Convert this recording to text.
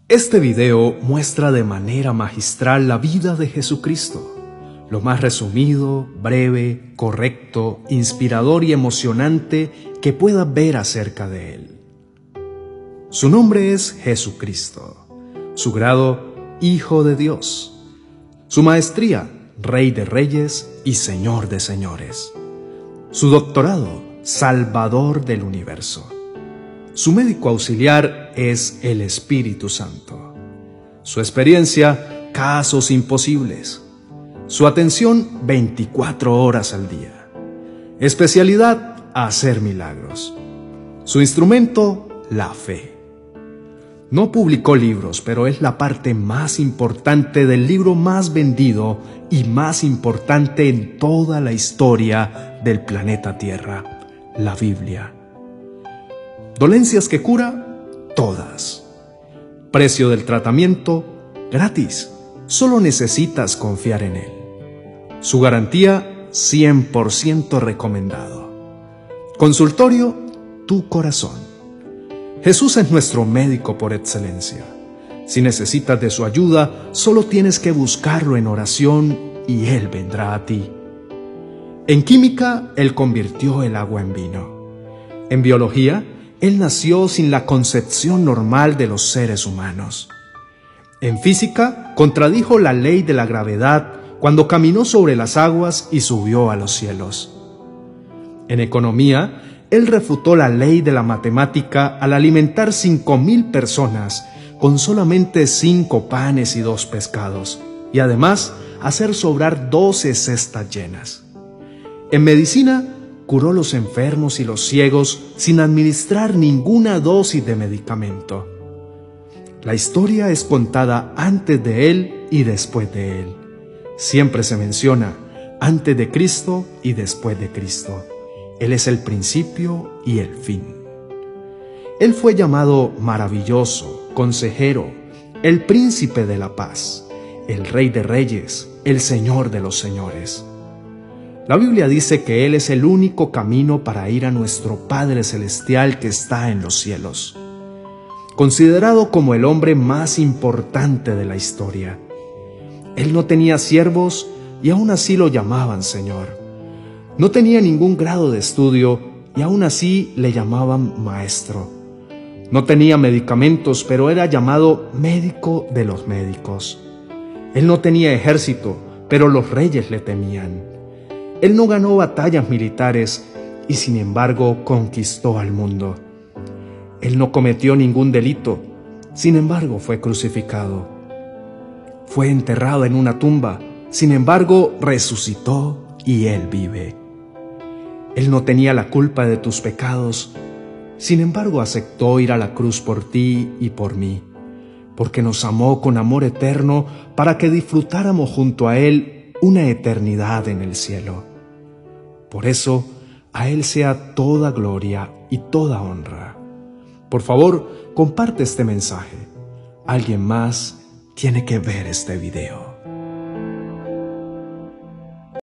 Este video muestra de manera magistral la vida de Jesucristo, lo más resumido, breve, correcto, inspirador y emocionante que pueda ver acerca de Él. Su nombre es Jesucristo, su grado, Hijo de Dios, su maestría, Rey de Reyes y Señor de Señores, su doctorado, Salvador del Universo. Su médico auxiliar es el Espíritu Santo. Su experiencia, casos imposibles. Su atención, 24 horas al día. Especialidad, hacer milagros. Su instrumento, la fe. No publicó libros, pero es la parte más importante del libro más vendido y más importante en toda la historia del planeta Tierra, la Biblia. Dolencias que cura, todas. Precio del tratamiento, gratis. Solo necesitas confiar en Él. Su garantía, 100% recomendado. Consultorio, tu corazón. Jesús es nuestro médico por excelencia. Si necesitas de su ayuda, solo tienes que buscarlo en oración y Él vendrá a ti. En química, Él convirtió el agua en vino. En biología, Él nació sin la concepción normal de los seres humanos. En física, contradijo la ley de la gravedad cuando caminó sobre las aguas y subió a los cielos. En economía, Él refutó la ley de la matemática al alimentar 5,000 personas con solamente 5 panes y 2 pescados, y además hacer sobrar 12 cestas llenas. En medicina, curó los enfermos y los ciegos sin administrar ninguna dosis de medicamento. La historia es contada antes de Él y después de Él. Siempre se menciona antes de Cristo y después de Cristo. Él es el principio y el fin. Él fue llamado maravilloso, consejero, el príncipe de la paz, el Rey de Reyes, el Señor de los Señores. La Biblia dice que Él es el único camino para ir a nuestro Padre Celestial que está en los cielos. Considerado como el hombre más importante de la historia. Él no tenía siervos y aún así lo llamaban Señor. No tenía ningún grado de estudio y aún así le llamaban Maestro. No tenía medicamentos, pero era llamado médico de los médicos. Él no tenía ejército, pero los reyes le temían. Él no ganó batallas militares y sin embargo conquistó al mundo. Él no cometió ningún delito, sin embargo fue crucificado. Fue enterrado en una tumba, sin embargo resucitó y Él vive. Él no tenía la culpa de tus pecados, sin embargo aceptó ir a la cruz por ti y por mí, porque nos amó con amor eterno para que disfrutáramos junto a Él una eternidad en el cielo. Por eso, a Él sea toda gloria y toda honra. Por favor, comparte este mensaje. Alguien más tiene que ver este video.